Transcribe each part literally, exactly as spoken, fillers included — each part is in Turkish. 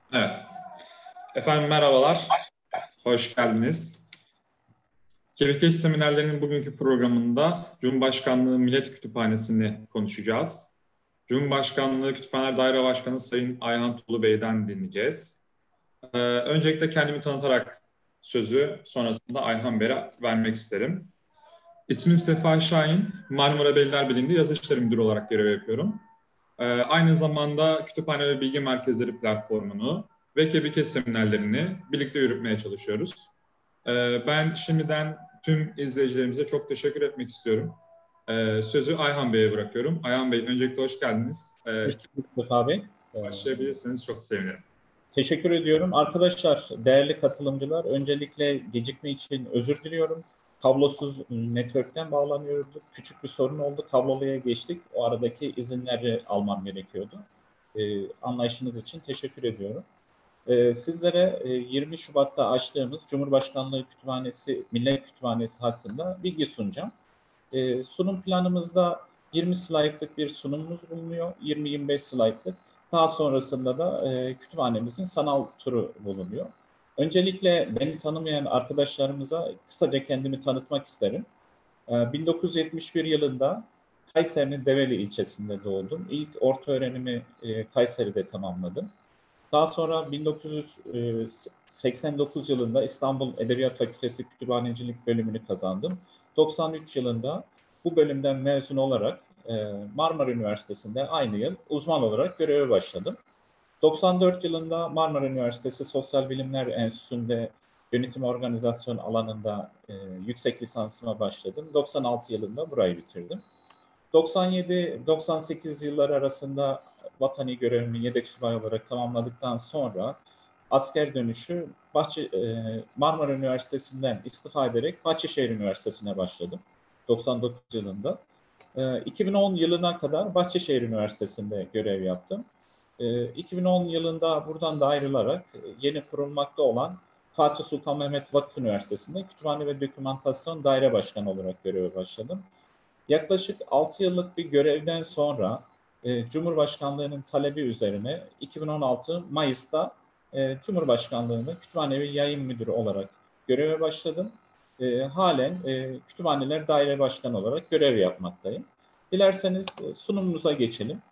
Evet. Efendim merhabalar. Hoş geldiniz. Kebekeş Seminerlerinin bugünkü programında Cumhurbaşkanlığı Millet Kütüphanesi'ni konuşacağız. Cumhurbaşkanlığı Kütüphaneler Daire Başkanı Sayın Ayhan Tulu Bey'den dinleyeceğiz. Ee, öncelikle kendimi tanıtarak sözü sonrasında Ayhan Bey'e vermek isterim. İsmim Sefa Şahin, Marmara Beylerbeyi'nde yazı işleri müdürü olarak görev yapıyorum. Ee, aynı zamanda Kütüphane ve Bilgi Merkezleri platformunu ve Kebekeş seminerlerini birlikte yürütmeye çalışıyoruz. Ee, ben şimdiden tüm izleyicilerimize çok teşekkür etmek istiyorum. Ee, sözü Ayhan Bey'e bırakıyorum. Ayhan Bey, öncelikle hoş geldiniz. Ee, Hoş bulduk Mustafa Bey. Ee, başlayabilirsiniz, çok sevinirim. Teşekkür ediyorum. Arkadaşlar, değerli katılımcılar, öncelikle gecikme için özür diliyorum. Kablosuz network'ten bağlanıyorduk. Küçük bir sorun oldu. Kabloluya geçtik. O aradaki izinleri almam gerekiyordu. Ee, anlayışınız için teşekkür ediyorum. Ee, sizlere yirmi Şubat'ta açtığımız Cumhurbaşkanlığı Kütüphanesi, Millet Kütüphanesi hakkında bilgi sunacağım. Ee, sunum planımızda yirmi slaytlık bir sunumumuz bulunuyor. yirmi yirmi beş slaytlık. Daha sonrasında da e, kütüphanemizin sanal turu bulunuyor. Öncelikle beni tanımayan arkadaşlarımıza kısaca kendimi tanıtmak isterim. E, bin dokuz yüz yetmiş bir yılında Kayseri'nin Develi ilçesinde doğdum. İlk orta öğrenimi e, Kayseri'de tamamladım. Daha sonra bin dokuz yüz seksen dokuz yılında İstanbul Edebiyat Fakültesi Kütüphanecilik bölümünü kazandım. doksan üç yılında bu bölümden mezun olarak Marmara Üniversitesi'nde aynı yıl uzman olarak göreve başladım. doksan dört yılında Marmara Üniversitesi Sosyal Bilimler Enstitüsü'nde yönetim organizasyon alanında yüksek lisansıma başladım. doksan altı yılında burayı bitirdim. doksan yedi doksan sekiz yılları arasında vatani görevimi yedek subay olarak tamamladıktan sonra asker dönüşü Bahçe, Marmara Üniversitesi'nden istifa ederek Bahçeşehir Üniversitesi'ne başladım doksan dokuz yılında. iki bin on yılına kadar Bahçeşehir Üniversitesi'nde görev yaptım. iki bin on yılında buradan da ayrılarak yeni kurulmakta olan Fatih Sultan Mehmet Vakıf Üniversitesi'nde Kütüphane ve Dokümantasyon Daire Başkanı olarak göreve başladım. Yaklaşık altı yıllık bir görevden sonra e, Cumhurbaşkanlığı'nın talebi üzerine iki bin on altı Mayıs'ta e, Cumhurbaşkanlığı'nı Kütüphane ve Yayın Müdürü olarak göreve başladım. E, halen e, Kütüphaneler Daire Başkanı olarak görev yapmaktayım. Dilerseniz e, sunumumuza geçelim.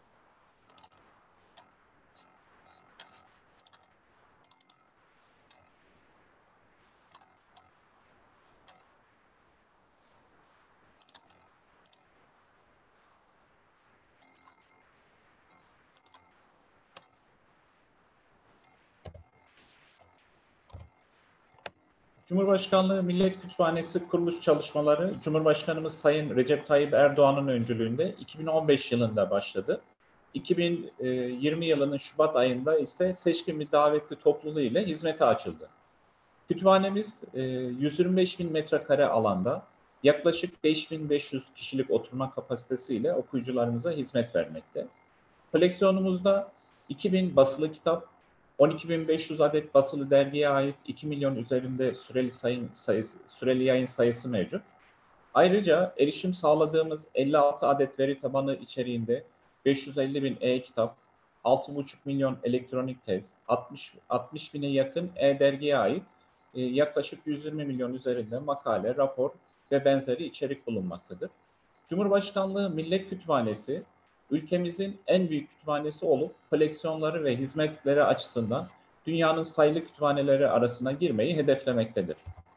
Cumhurbaşkanlığı Millet Kütüphanesi kuruluş çalışmaları Cumhurbaşkanımız Sayın Recep Tayyip Erdoğan'ın öncülüğünde iki bin on beş yılında başladı. iki bin yirmi yılının Şubat ayında ise seçkin bir davetli topluluğu ile hizmete açıldı. Kütüphanemiz yüz yirmi beş bin metrekare alanda yaklaşık beş bin beş yüz kişilik oturma kapasitesiyle okuyucularımıza hizmet vermekte. Koleksiyonumuzda iki bin basılı kitap, on iki bin beş yüz adet basılı dergiye ait iki milyon üzerinde süreli, sayın sayısı, süreli yayın sayısı mevcut. Ayrıca erişim sağladığımız elli altı adet veri tabanı içeriğinde beş yüz elli bin e-kitap, altı buçuk milyon elektronik tez, altmış, altmış bine yakın e-dergiye ait e, yaklaşık yüz yirmi milyon üzerinde makale, rapor ve benzeri içerik bulunmaktadır. Cumhurbaşkanlığı Millet Kütüphanesi, ülkemizin en büyük kütüphanesi olup koleksiyonları ve hizmetleri açısından dünyanın sayılı kütüphaneleri arasına girmeyi hedeflemektedir.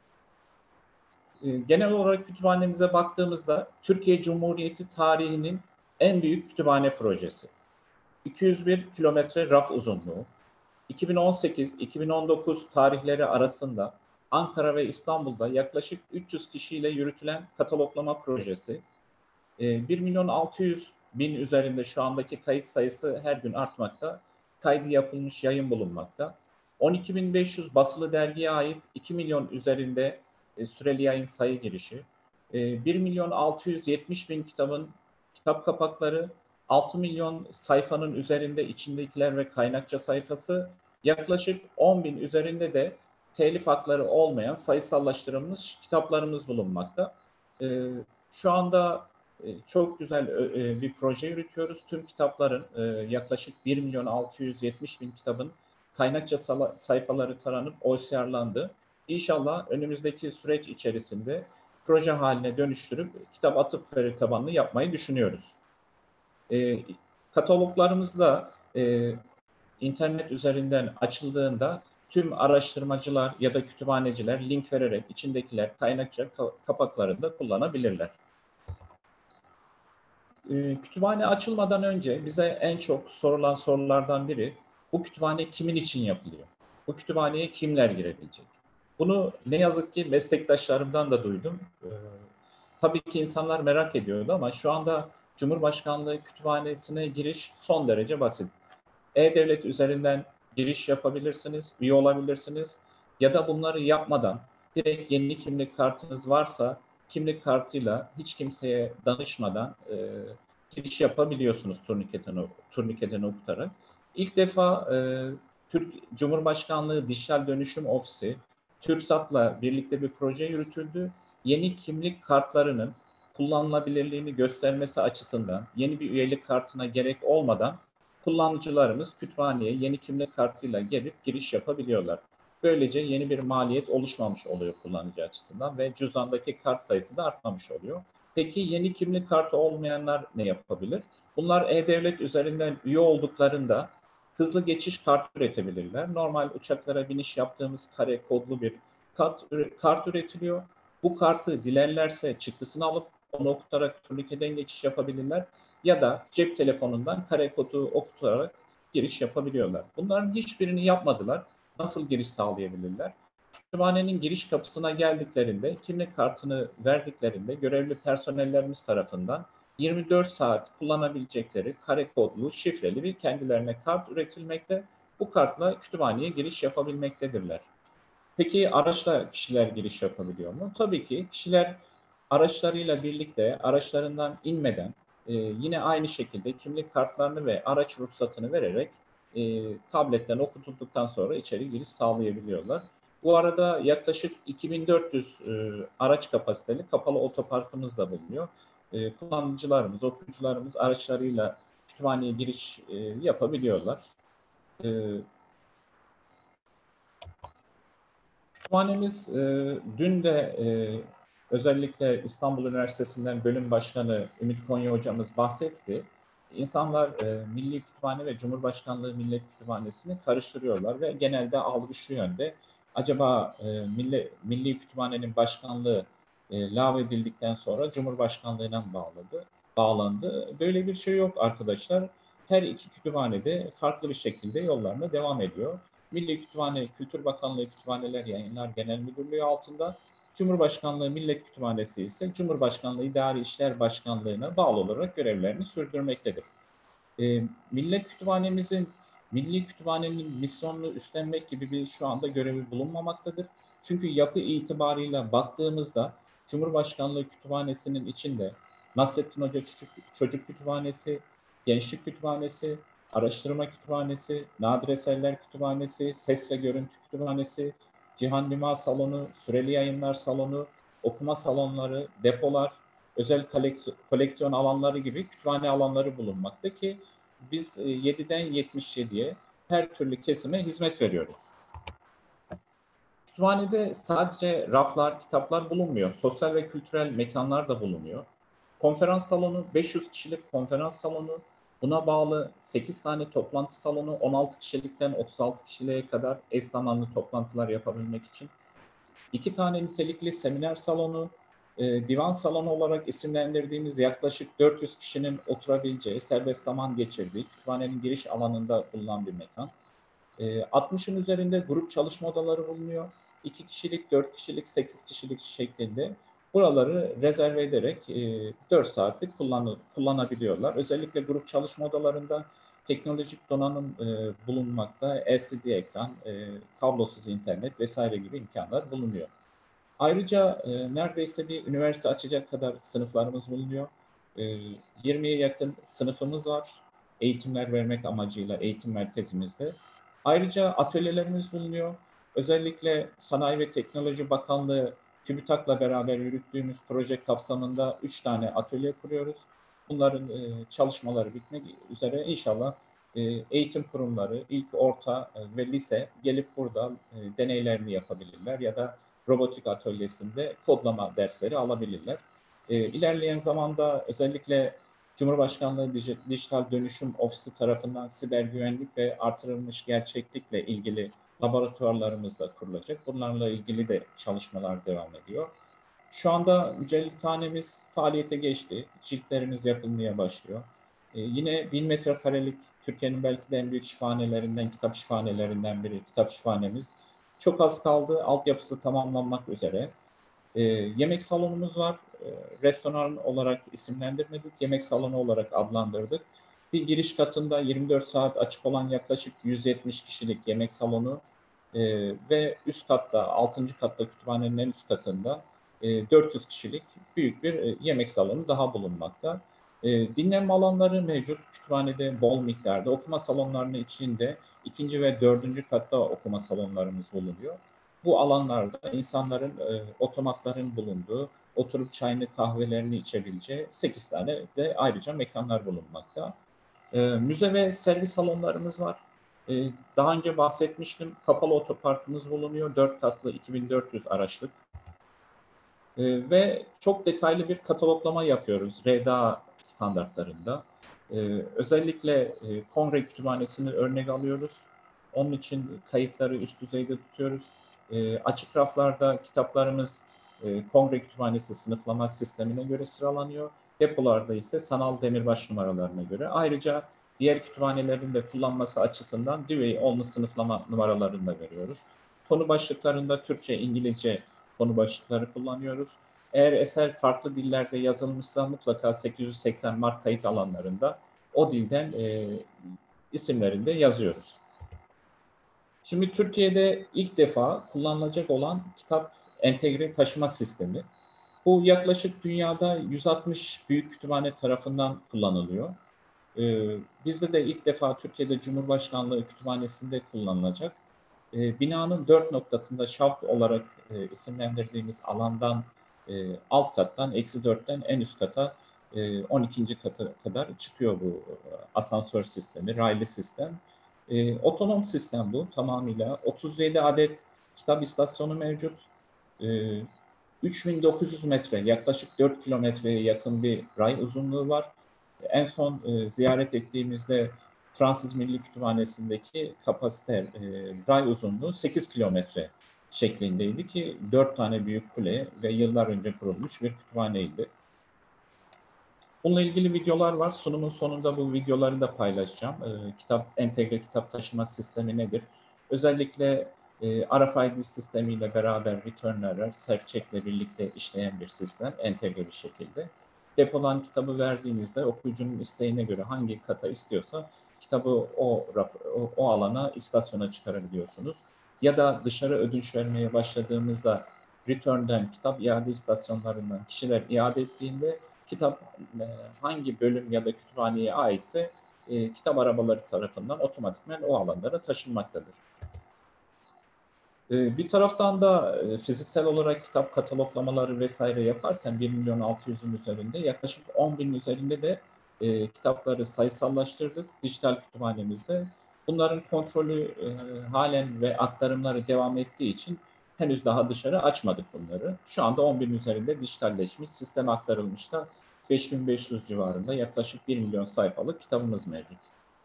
Genel olarak kütüphanemize baktığımızda Türkiye Cumhuriyeti tarihinin en büyük kütüphane projesi. iki yüz bir kilometre raf uzunluğu. iki bin on sekiz iki bin on dokuz tarihleri arasında Ankara ve İstanbul'da yaklaşık üç yüz kişiyle yürütülen kataloglama projesi. bir milyon altı yüz bin üzerinde şu andaki kayıt sayısı her gün artmakta. Kaydı yapılmış yayın bulunmakta. on iki bin beş yüz basılı dergiye ait iki milyon üzerinde e, süreli yayın sayı girişi. E, bir milyon altı yüz yetmiş bin kitabın kitap kapakları, altı milyon sayfanın üzerinde içindekiler ve kaynakça sayfası, yaklaşık on bin üzerinde de telif hakları olmayan sayısallaştırılmış kitaplarımız bulunmakta. E, şu anda çok güzel bir proje yürütüyoruz. Tüm kitapların yaklaşık bir milyon altı yüz yetmiş bin kitabın kaynakça sayfaları taranıp O C R'landı. İnşallah önümüzdeki süreç içerisinde proje haline dönüştürüp kitap atık veri tabanlı yapmayı düşünüyoruz. E, kataloglarımız da e, internet üzerinden açıldığında tüm araştırmacılar ya da kütüphaneciler link vererek içindekiler kaynakça kapaklarında kullanabilirler. E, kütüphane açılmadan önce bize en çok sorulan sorulardan biri, bu kütüphane kimin için yapılıyor? Bu kütüphaneye kimler girebilecek? Bunu ne yazık ki meslektaşlarımdan da duydum. E, tabii ki insanlar merak ediyordu ama şu anda Cumhurbaşkanlığı Kütüphanesi'ne giriş son derece basit. E-Devlet üzerinden giriş yapabilirsiniz, üye olabilirsiniz ya da bunları yapmadan direkt yeni kimlik kartınız varsa kimlik kartıyla hiç kimseye danışmadan e, giriş yapabiliyorsunuz turniketini, turniketini okutarak. İlk defa e, Türk Cumhurbaşkanlığı Dijital Dönüşüm Ofisi TürkSat'la birlikte bir proje yürütüldü. Yeni kimlik kartlarının kullanılabilirliğini göstermesi açısından yeni bir üyelik kartına gerek olmadan kullanıcılarımız kütüphaneye yeni kimlik kartıyla gelip giriş yapabiliyorlar. Böylece yeni bir maliyet oluşmamış oluyor kullanıcı açısından ve cüzdandaki kart sayısı da artmamış oluyor. Peki yeni kimlik kartı olmayanlar ne yapabilir? Bunlar E-Devlet üzerinden üye olduklarında hızlı geçiş kartı üretebilirler. Normal uçaklara biniş yaptığımız kare kodlu bir kart, kart üretiliyor. Bu kartı dilerlerse çıktısını alıp onu okutarak turnikeden geçiş yapabilirler ya da cep telefonundan kare kodu okutarak giriş yapabiliyorlar. Bunların hiçbirini yapmadılar. Nasıl giriş sağlayabilirler? Kütüphanenin giriş kapısına geldiklerinde, kimlik kartını verdiklerinde görevli personellerimiz tarafından yirmi dört saat kullanabilecekleri kare kodlu, şifreli bir kendilerine kart üretilmekte. Bu kartla kütüphaneye giriş yapabilmektedirler. Peki araçla kişiler giriş yapabiliyor mu? Tabii ki kişiler araçlarıyla birlikte araçlarından inmeden e, yine aynı şekilde kimlik kartlarını ve araç ruhsatını vererek e, tabletten okutulduktan sonra içeri giriş sağlayabiliyorlar. Bu arada yaklaşık iki bin dört yüz e, araç kapasiteli kapalı otoparkımız da bulunuyor. E, kullanıcılarımız, okuyucularımız araçlarıyla kütüphaneye giriş e, yapabiliyorlar. E, Kütüphanemiz e, dün de e, özellikle İstanbul Üniversitesi'nden bölüm başkanı Ümit Konya hocamız bahsetti. İnsanlar e, Milli Kütüphane ve Cumhurbaşkanlığı Millet Kütüphanesi'ni karıştırıyorlar ve genelde algı şu yönde. Acaba e, Milli, Milli Kütüphane'nin başkanlığı e, lağvedildikten sonra Cumhurbaşkanlığına mı bağladı, bağlandı? Böyle bir şey yok arkadaşlar. Her iki kütüphane de farklı bir şekilde yollarına devam ediyor. Milli Kütüphane, Kültür Bakanlığı Kütüphaneler Yayınlar Genel Müdürlüğü altında, Cumhurbaşkanlığı Millet Kütüphanesi ise Cumhurbaşkanlığı İdari İşler Başkanlığı'na bağlı olarak görevlerini sürdürmektedir. E, Millet Kütüphanemizin, Milli Kütüphanenin misyonunu üstlenmek gibi bir şu anda görevi bulunmamaktadır. Çünkü yapı itibarıyla baktığımızda Cumhurbaşkanlığı Kütüphanesi'nin içinde Nasrettin Hoca Çocuk, Çocuk Kütüphanesi, Gençlik Kütüphanesi, Araştırma Kütüphanesi, Nadir Eserler Kütüphanesi, Ses ve Görüntü Kütüphanesi, Cihan Lima Salonu, Süreli Yayınlar Salonu, okuma salonları, depolar, özel koleksiyon alanları gibi kütüphane alanları bulunmakta ki biz yediden yetmiş yediye her türlü kesime hizmet veriyoruz. Kütüphanede sadece raflar, kitaplar bulunmuyor. Sosyal ve kültürel mekanlar da bulunuyor. Konferans salonu, beş yüz kişilik konferans salonu, buna bağlı sekiz tane toplantı salonu, on altı kişilikten otuz altı kişiliğe kadar eş zamanlı toplantılar yapabilmek için. İki tane nitelikli seminer salonu, e, divan salonu olarak isimlendirdiğimiz yaklaşık dört yüz kişinin oturabileceği, serbest zaman geçirdiği, kütüphanenin giriş alanında bulunan bir mekan. E, altmışın üzerinde grup çalışma odaları bulunuyor. iki kişilik, dört kişilik, sekiz kişilik şeklinde buraları rezerve ederek e, dört saatlik kullan kullanabiliyorlar. Özellikle grup çalışma odalarında teknolojik donanım e, bulunmakta, L C D ekran, e, kablosuz internet vesaire gibi imkanlar bulunuyor. Ayrıca e, neredeyse bir üniversite açacak kadar sınıflarımız bulunuyor. E, yirmiye yakın sınıfımız var. Eğitimler vermek amacıyla eğitim merkezimizde. Ayrıca atölyelerimiz bulunuyor. Özellikle Sanayi ve Teknoloji Bakanlığı TÜBİTAK'la beraber yürüttüğümüz proje kapsamında üç tane atölye kuruyoruz. Bunların e, çalışmaları bitmek üzere inşallah e, eğitim kurumları, ilk orta e, ve lise gelip burada e, deneylerini yapabilirler ya da robotik atölyesinde kodlama dersleri alabilirler. E, ilerleyen zamanda özellikle Cumhurbaşkanlığı Dij- Dijital Dönüşüm Ofisi tarafından siber güvenlik ve artırılmış gerçeklikle ilgili laboratuvarlarımız da kurulacak. Bunlarla ilgili de çalışmalar devam ediyor. Şu anda mücellithanemiz faaliyete geçti. Ciltlerimiz yapılmaya başlıyor. Ee, yine bin metrekarelik Türkiye'nin belki de en büyük şifanelerinden, kitap şifanelerinden biri, kitap şifanemiz. Çok az kaldı, altyapısı tamamlanmak üzere. Ee, yemek salonumuz var. Ee, restoran olarak isimlendirmedik, yemek salonu olarak adlandırdık. Bir giriş katında yirmi dört saat açık olan yaklaşık yüz yetmiş kişilik yemek salonu e, ve üst katta, altıncı katta kütüphanenin en üst katında e, dört yüz kişilik büyük bir e, yemek salonu daha bulunmakta. E, dinlenme alanları mevcut. Kütüphanede bol miktarda. Okuma salonlarının içinde ikinci ve dördüncü katta okuma salonlarımız bulunuyor. Bu alanlarda insanların, e, otomatların bulunduğu, oturup çayını kahvelerini içebileceği sekiz tane de ayrıca mekanlar bulunmakta. E, müze ve sergi salonlarımız var. E, daha önce bahsetmiştim, kapalı otoparkımız bulunuyor. dört katlı iki bin dört yüz araçlık. E, ve çok detaylı bir kataloglama yapıyoruz R D A standartlarında. E, özellikle e, Kongre Kütüphanesi'ni örnek alıyoruz. Onun için kayıtları üst düzeyde tutuyoruz. E, açık raflarda kitaplarımız e, Kongre Kütüphanesi sınıflama sistemine göre sıralanıyor. Depolarda ise sanal demirbaş numaralarına göre. Ayrıca diğer kütüphanelerin de kullanması açısından Dewey Olmu sınıflama numaralarını da veriyoruz. Konu başlıklarında Türkçe, İngilizce konu başlıkları kullanıyoruz. Eğer eser farklı dillerde yazılmışsa mutlaka sekiz yüz seksen mark kayıt alanlarında o dilden e, isimlerinde yazıyoruz. Şimdi Türkiye'de ilk defa kullanılacak olan kitap entegre taşıma sistemi. Bu yaklaşık dünyada yüz altmış büyük kütüphane tarafından kullanılıyor. Ee, bizde de ilk defa Türkiye'de Cumhurbaşkanlığı Kütüphanesi'nde kullanılacak. Ee, binanın dört noktasında şaft olarak e, isimlendirdiğimiz alandan e, alt kattan, eksi dörtten en üst kata e, on ikinci kata kadar çıkıyor bu asansör sistemi, raylı sistem. E, otonom sistem bu tamamıyla. otuz yedi adet kitap istasyonu mevcut. E, üç bin dokuz yüz metre, yaklaşık dört kilometreye yakın bir ray uzunluğu var. En son e, ziyaret ettiğimizde Fransız Milli Kütüphanesi'ndeki kapasite e, ray uzunluğu sekiz kilometre şeklindeydi ki dört tane büyük kule ve yıllar önce kurulmuş bir kütüphaneydi. Bununla ilgili videolar var. Sunumun sonunda bu videoları da paylaşacağım. E, kitap entegre kitap taşıma sistemi nedir? Özellikle e, R F I D sistemiyle beraber returner'lar, self-check ile birlikte işleyen bir sistem, entegre bir şekilde. Depodan kitabı verdiğinizde okuyucunun isteğine göre hangi kata istiyorsa kitabı o, raf, o, o alana, istasyona çıkarabiliyorsunuz. Ya da dışarı ödünç vermeye başladığımızda return'den kitap iade istasyonlarından kişiler iade ettiğinde kitap e, hangi bölüm ya da kütüphaneye aitse e, kitap arabaları tarafından otomatikman o alanlara taşınmaktadır. E, bir taraftan da e, fiziksel olarak kitap kataloglamaları vesaire yaparken bir milyon altı yüzün üzerinde yaklaşık on bin üzerinde de e, kitapları sayısallaştırdık dijital kütüphanemizde. Bunların kontrolü e, halen ve aktarımları devam ettiği için henüz daha dışarı açmadık bunları. Şu anda on bin üzerinde dijitalleşmiş, sisteme aktarılmış da beş bin beş yüz civarında yaklaşık bir milyon sayfalık kitabımız mevcut.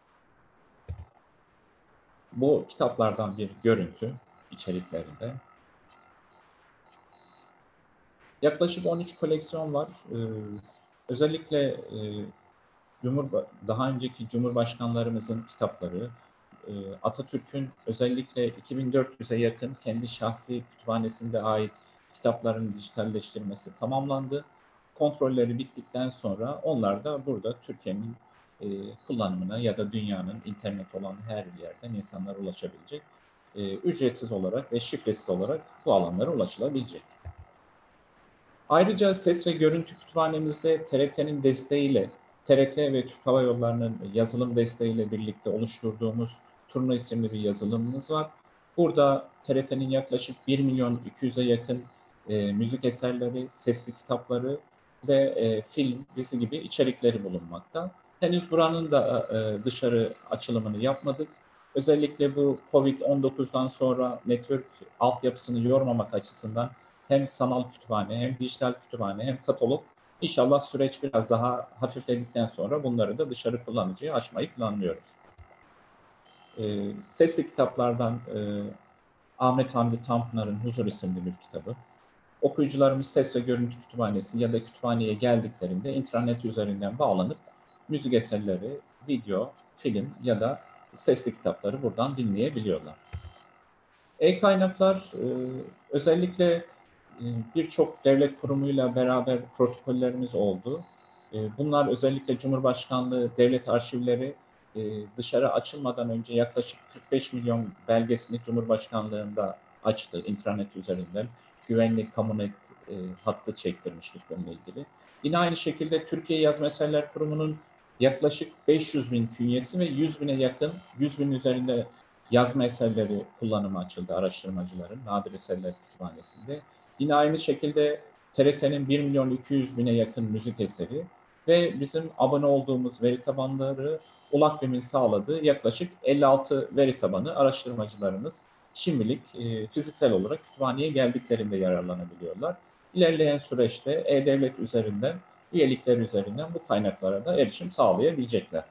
Bu kitaplardan bir görüntü içeriklerinde. Yaklaşık on üç koleksiyon var. Ee, özellikle e, Cumhur, daha önceki Cumhurbaşkanlarımızın kitapları, e, Atatürk'ün özellikle iki bin dört yüze yakın kendi şahsi kütüphanesinde ait kitapların dijitalleştirmesi tamamlandı. Kontrolleri bittikten sonra onlar da burada Türkiye'nin e, kullanımına ya da dünyanın internet olan her yerden insanlara ulaşabilecek, e, ücretsiz olarak ve şifresiz olarak bu alanlara ulaşılabilecek. Ayrıca ses ve görüntü kütüphanemizde T R T'nin desteğiyle, T R T ve Türk Hava Yolları'nın yazılım desteğiyle birlikte oluşturduğumuz Turna isimli bir yazılımımız var. Burada T R T'nin yaklaşık bir milyon iki yüze yakın e, müzik eserleri, sesli kitapları ve e, film, dizi gibi içerikleri bulunmakta. Henüz buranın da e, dışarı açılımını yapmadık. Özellikle bu kovid on dokuzdan sonra network altyapısını yormamak açısından hem sanal kütüphane, hem dijital kütüphane, hem katalog, İnşallah süreç biraz daha hafifledikten sonra bunları da dışarı kullanıcıya açmayı planlıyoruz. E, sesli kitaplardan e, Ahmet Hamdi Tanpınar'ın Huzur isimli bir kitabı. Okuyucularımız ses ve görüntü kütüphanesi ya da kütüphaneye geldiklerinde internet üzerinden bağlanıp müzik eserleri, video, film ya da sesli kitapları buradan dinleyebiliyorlar. E-kaynaklar e, özellikle e, birçok devlet kurumuyla beraber protokollerimiz oldu. E, bunlar özellikle Cumhurbaşkanlığı devlet arşivleri e, dışarı açılmadan önce yaklaşık kırk beş milyon belgesini Cumhurbaşkanlığında açtı internet üzerinden. Güvenlik kamu net e, hattı çektirmiştik bununla ilgili. Yine aynı şekilde Türkiye Yazma Eserler Kurumu'nun yaklaşık beş yüz bin künyesi ve yüz bine yakın, yüz bin üzerinde yazma eserleri kullanımı açıldı araştırmacıların Nadir Eserler Kütüphanesi'nde. Yine aynı şekilde T R T'nin bir milyon iki yüz bine yakın müzik eseri ve bizim abone olduğumuz veri tabanları ULAKBİM'in sağladığı yaklaşık elli altı veri tabanı araştırmacılarımız şimdilik e, fiziksel olarak kütüphaneye geldiklerinde yararlanabiliyorlar. İlerleyen süreçte E-Devlet üzerinden, üyelikler üzerinden bu kaynaklara da erişim sağlayabilecekler.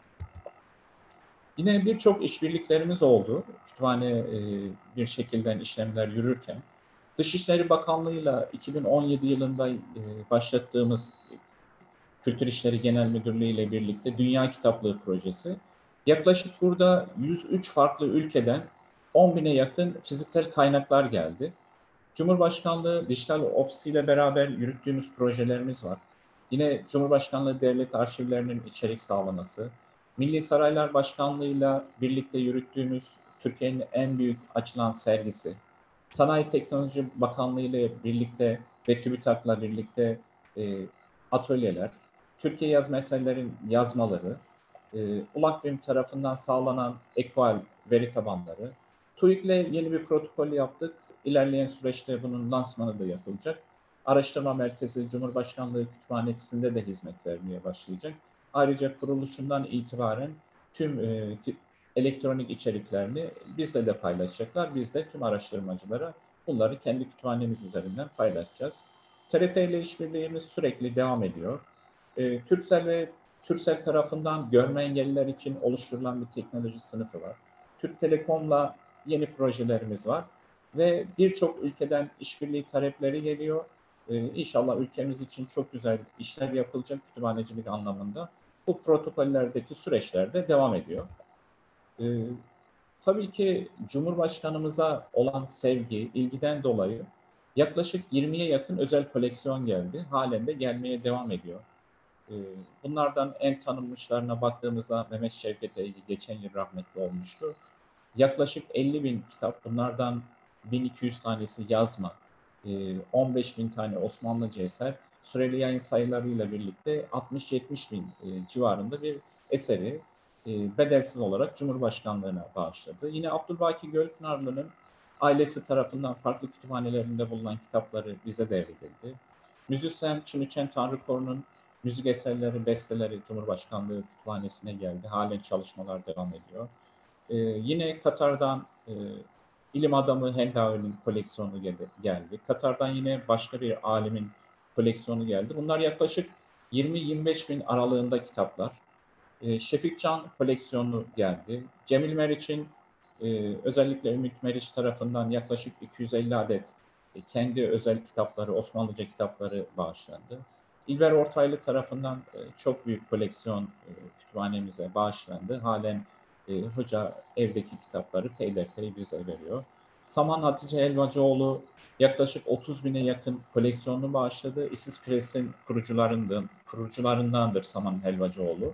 Yine birçok işbirliklerimiz oldu. Kütüphane e, bir şekilde işlemler yürürken. Dışişleri Bakanlığı'yla iki bin on yedi yılında e, başlattığımız Kültür İşleri Genel Müdürlüğü ile birlikte Dünya Kitaplığı Projesi. Yaklaşık burada yüz üç farklı ülkeden on bine yakın fiziksel kaynaklar geldi. Cumhurbaşkanlığı Dijital Ofisi ile beraber yürüttüğümüz projelerimiz var. Yine Cumhurbaşkanlığı Devlet Arşivlerinin içerik sağlaması, Milli Saraylar Başkanlığı'yla birlikte yürüttüğümüz Türkiye'nin en büyük açılan sergisi, Sanayi Teknoloji Bakanlığı ile birlikte ve TÜBİTAK'la birlikte e, atölyeler, Türkiye Yazma Eserlerin yazmaları, e, ULAKBİM tarafından sağlanan Equal veri tabanları, TÜİK'le yeni bir protokol yaptık. İlerleyen süreçte bunun lansmanı da yapılacak. Araştırma Merkezi Cumhurbaşkanlığı Kütüphanesi'nde de hizmet vermeye başlayacak. Ayrıca kuruluşundan itibaren tüm e, elektronik içeriklerini bizle de paylaşacaklar. Biz de tüm araştırmacılara bunları kendi kütüphanemiz üzerinden paylaşacağız. T R T ile işbirliğimiz sürekli devam ediyor. E, Turkcell ve Turkcell tarafından görme engelliler için oluşturulan bir teknoloji sınıfı var. Türk Telekom'la yeni projelerimiz var ve birçok ülkeden işbirliği talepleri geliyor. Ee, İnşallah ülkemiz için çok güzel işler yapılacak kütüphanecilik anlamında. Bu protokollerdeki süreçlerde devam ediyor. Ee, tabii ki Cumhurbaşkanımıza olan sevgi, ilgiden dolayı yaklaşık yirmiye yakın özel koleksiyon geldi. Halen de gelmeye devam ediyor. Ee, bunlardan en tanınmışlarına baktığımızda Mehmet Şevket Eygi geçen yıl rahmetli olmuştu. Yaklaşık elli bin kitap, bunlardan bin iki yüz tanesi yazma, on beş bin tane Osmanlıca eser, süreli yayın sayılarıyla birlikte altmış yetmiş bin civarında bir eseri bedelsiz olarak Cumhurbaşkanlığına bağışladı. Yine Abdülbaki Gölpınarlı'nın ailesi tarafından farklı kütüphanelerinde bulunan kitapları bize devredildi. Müzisyen Çiniçen Tanrıkoru'nun müzik eserleri, besteleri Cumhurbaşkanlığı Kütüphanesi'ne geldi. Halen çalışmalar devam ediyor. Ee, yine Katar'dan e, ilim adamı Hendawi'nin koleksiyonu geldi. Katar'dan yine başka bir alimin koleksiyonu geldi. Bunlar yaklaşık yirmi yirmi beş bin aralığında kitaplar. Ee, Şefik Can koleksiyonu geldi. Cemil Meriç'in e, özellikle Ümit Meriç tarafından yaklaşık iki yüz elli adet e, kendi özel kitapları, Osmanlıca kitapları bağışlandı. İlber Ortaylı tarafından e, çok büyük koleksiyon e, kütüphanemize bağışlandı. Halen e, hoca evdeki kitapları peyderpey bize veriyor. Saman Hatice Helvacıoğlu yaklaşık otuz bine yakın koleksiyonunu bağışladı. İsis Press'in kurucularından, kurucularındandır Saman Helvacıoğlu.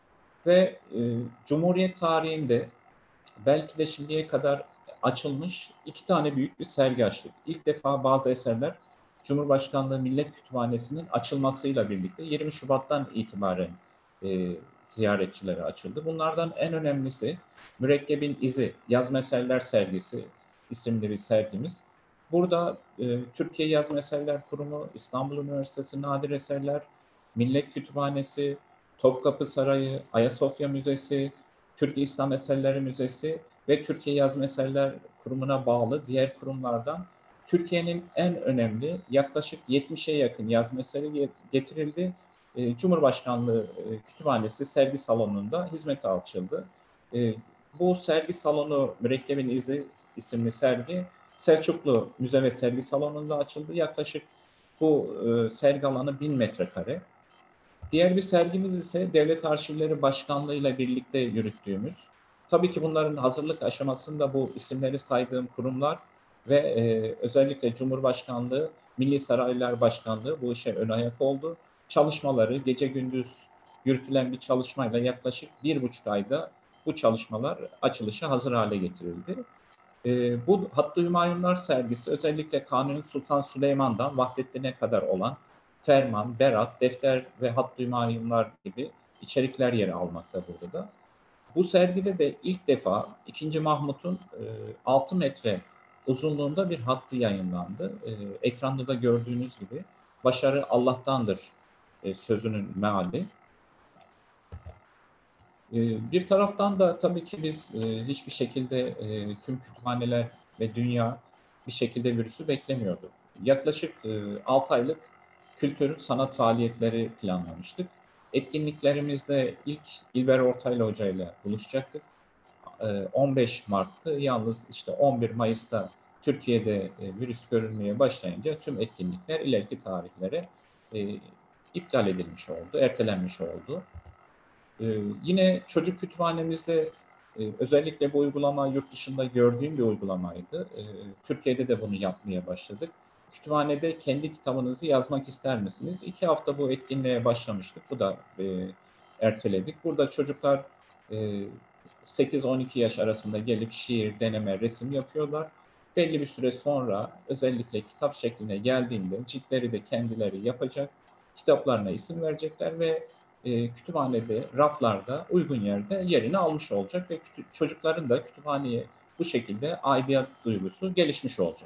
Ve e, Cumhuriyet tarihinde belki de şimdiye kadar açılmış iki tane büyük bir sergi açtık. İlk defa bazı eserler Cumhurbaşkanlığı Millet Kütüphanesi'nin açılmasıyla birlikte yirmi Şubat'tan itibaren e, ziyaretçilere açıldı. Bunlardan en önemlisi Mürekkebin İzi, Yazma Eserler Sergisi isimli bir sergimiz. Burada e, Türkiye Yazma Eserler Kurumu, İstanbul Üniversitesi Nadir Eserler, Millet Kütüphanesi, Topkapı Sarayı, Ayasofya Müzesi, Türk İslam Eserleri Müzesi ve Türkiye Yazma Eserler Kurumu'na bağlı diğer kurumlardan Türkiye'nin en önemli yaklaşık yetmişe yakın yazma eseri getirildi. E, Cumhurbaşkanlığı e, Kütüphanesi sergi salonunda hizmete açıldı. E, bu sergi salonu Mürekkebin İzi isimli sergi Selçuklu Müze ve Sergi Salonu'nda açıldı. Yaklaşık bu e, sergi alanı bin metrekare. Diğer bir sergimiz ise Devlet Arşivleri Başkanlığı ile birlikte yürüttüğümüz. Tabii ki bunların hazırlık aşamasında bu isimleri saydığım kurumlar ve e, özellikle Cumhurbaşkanlığı, Milli Saraylar Başkanlığı bu işe ön ayak oldu. Çalışmaları gece gündüz yürütülen bir çalışmayla yaklaşık bir buçuk ayda bu çalışmalar açılışa hazır hale getirildi. E, bu Hattı Hümayunlar sergisi özellikle Kanuni Sultan Süleyman'dan Vahdettin'e kadar olan ferman, berat, defter ve Hattı Hümayunlar gibi içerikler yer almakta burada da. Bu sergide de ilk defa ikinci. Mahmut'un e, altı metre uzunluğunda bir hattı yayınlandı. E, ekranda da gördüğünüz gibi başarı Allah'tandır e, sözünün meali. Bir taraftan da tabii ki biz hiçbir şekilde tüm kütüphaneler ve dünya bir şekilde virüsü beklemiyordu. Yaklaşık altı aylık kültür, sanat faaliyetleri planlamıştık. Etkinliklerimizde ilk İlber Ortaylı Hoca ile buluşacaktık. on beş Mart'tı. Yalnız işte on bir Mayıs'ta Türkiye'de virüs görülmeye başlayınca tüm etkinlikler ileriki tarihlere iptal edilmiş oldu, ertelenmiş oldu. Ee, yine çocuk kütüphanemizde e, özellikle bu uygulama yurt dışında gördüğüm bir uygulamaydı. E, Türkiye'de de bunu yapmaya başladık. Kütüphanede kendi kitabınızı yazmak ister misiniz? İki hafta bu etkinliğe başlamıştık. Bu da e, erteledik. Burada çocuklar e, sekiz on iki yaş arasında gelip şiir, deneme, resim yapıyorlar. Belli bir süre sonra özellikle kitap şekline geldiğinde ciltleri de kendileri yapacak. Kitaplarına isim verecekler ve e, kütüphanede, raflarda, uygun yerde yerini almış olacak ve çocukların da kütüphaneye bu şekilde aidiyet duygusu gelişmiş olacak.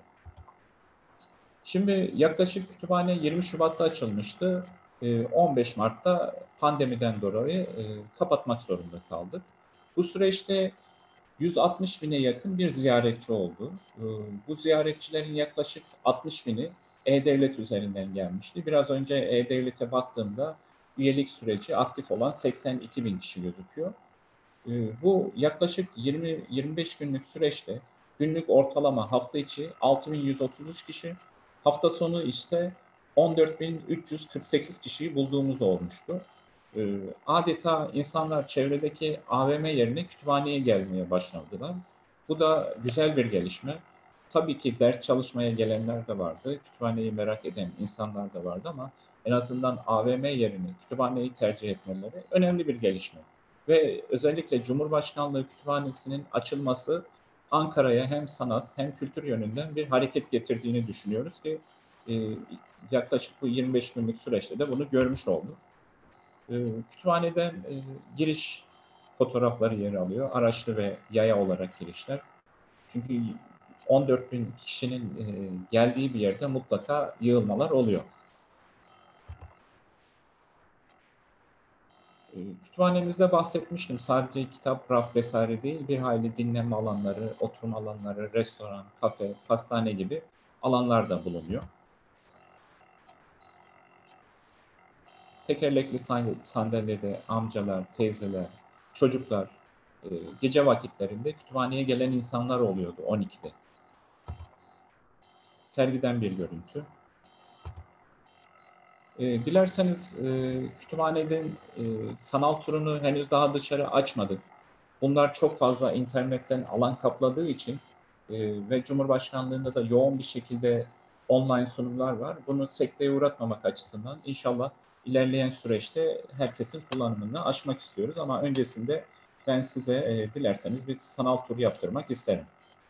Şimdi yaklaşık kütüphane yirmi Şubat'ta açılmıştı. E, on beş Mart'ta pandemiden dolayı e, kapatmak zorunda kaldık. Bu süreçte yüz altmış bine yakın bir ziyaretçi oldu. E, bu ziyaretçilerin yaklaşık altmış bini E-Devlet üzerinden gelmişti. Biraz önce E-Devlet'e baktığımda üyelik süreci aktif olan seksen iki bin kişi gözüküyor. Bu yaklaşık yirmi yirmi beş günlük süreçte günlük ortalama hafta içi altı bin yüz otuz üç kişi, hafta sonu ise on dört bin üç yüz kırk sekiz kişiyi bulduğumuz olmuştu. Adeta insanlar çevredeki A V M yerine kütüphaneye gelmeye başladılar. Bu da güzel bir gelişme. Tabii ki ders çalışmaya gelenler de vardı, kütüphaneyi merak eden insanlar da vardı ama en azından A V M yerine kütüphaneyi tercih etmeleri önemli bir gelişme. Ve özellikle Cumhurbaşkanlığı Kütüphanesi'nin açılması Ankara'ya hem sanat hem kültür yönünden bir hareket getirdiğini düşünüyoruz ki e, yaklaşık bu yirmi beş günlük süreçte de bunu görmüş olduk. E, kütüphaneden e, giriş fotoğrafları yer alıyor. Araçlı ve yaya olarak girişler. Çünkü on dört bin kişinin e, geldiği bir yerde mutlaka yığılmalar oluyor. Kütüphanemizde bahsetmiştim. Sadece kitap, raf vesaire değil, bir hayli dinlenme alanları, oturma alanları, restoran, kafe, pastane gibi alanlar da bulunuyor. Tekerlekli sandalyede amcalar, teyzeler, çocuklar gece vakitlerinde kütüphaneye gelen insanlar oluyordu on ikide. Sergiden bir görüntü. E, dilerseniz e, kütüphaneden e, sanal turunu henüz daha dışarı açmadık. Bunlar çok fazla internetten alan kapladığı için e, ve Cumhurbaşkanlığında da yoğun bir şekilde online sunumlar var. Bunu sekteye uğratmamak açısından inşallah ilerleyen süreçte herkesin kullanımını açmak istiyoruz. Ama öncesinde ben size e, dilerseniz bir sanal tur yaptırmak isterim.